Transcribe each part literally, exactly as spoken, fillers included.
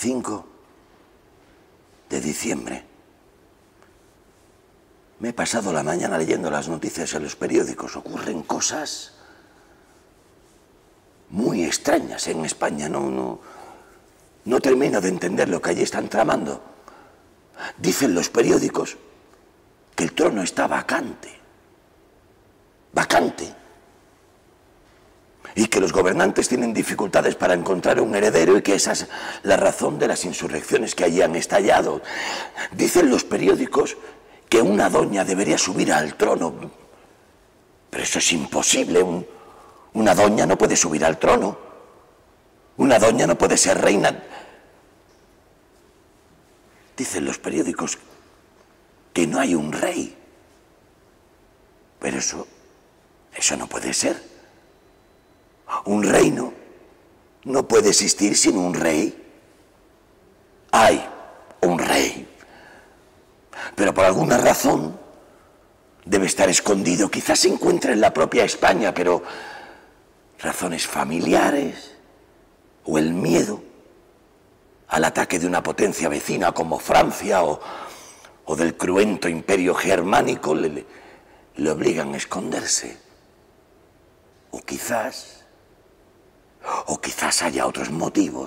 cinco de diciembre. Me he pasado la mañana leyendo las noticias en los periódicos. Ocurren cosas muy extrañas en España. No, no, no termino de entender lo que allí están tramando. Dicen los periódicos que el trono está vacante. Vacante. Y que los gobernantes tienen dificultades para encontrar un heredero y que esa es la razón de las insurrecciones que allí han estallado. Dicen los periódicos que una doña debería subir al trono. Pero eso es imposible. Un, una doña no puede subir al trono. Una doña no puede ser reina. Dicen los periódicos que no hay un rey. Pero eso, eso no puede ser. Un reino no puede existir sin un rey. Hay un rey. Pero por alguna razón debe estar escondido. Quizás se encuentre en la propia España, pero razones familiares o el miedo al ataque de una potencia vecina como Francia o, o del cruento imperio germánico le, le, le obligan a esconderse. O quizás, o quizás haya otros motivos.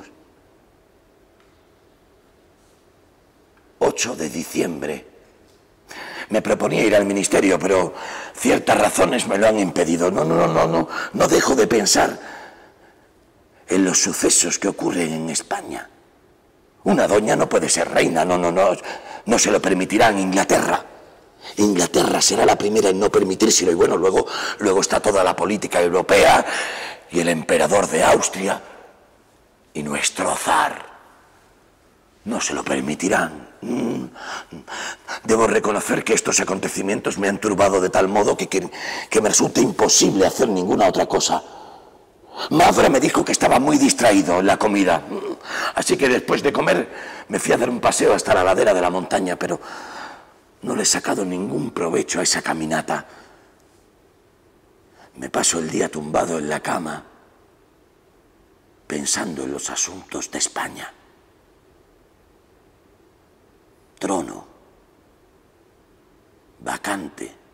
ocho de diciembre. Me proponía ir al ministerio, pero ciertas razones me lo han impedido. No, no, no, no, no dejo de pensar en los sucesos que ocurren en España. Una doña no puede ser reina, no, no, no, no se lo permitirán. Inglaterra. Inglaterra será la primera en no permitírselo y bueno, luego, luego está toda la política europea y el emperador de Austria y nuestro zar. No se lo permitirán. Debo reconocer que estos acontecimientos me han turbado de tal modo que, que, que me resulta imposible hacer ninguna otra cosa. Madre me dijo que estaba muy distraído en la comida, así que después de comer me fui a dar un paseo hasta la ladera de la montaña, pero no le he sacado ningún provecho a esa caminata. Me paso el día tumbado en la cama, pensando en los asuntos de España. Trono, vacante.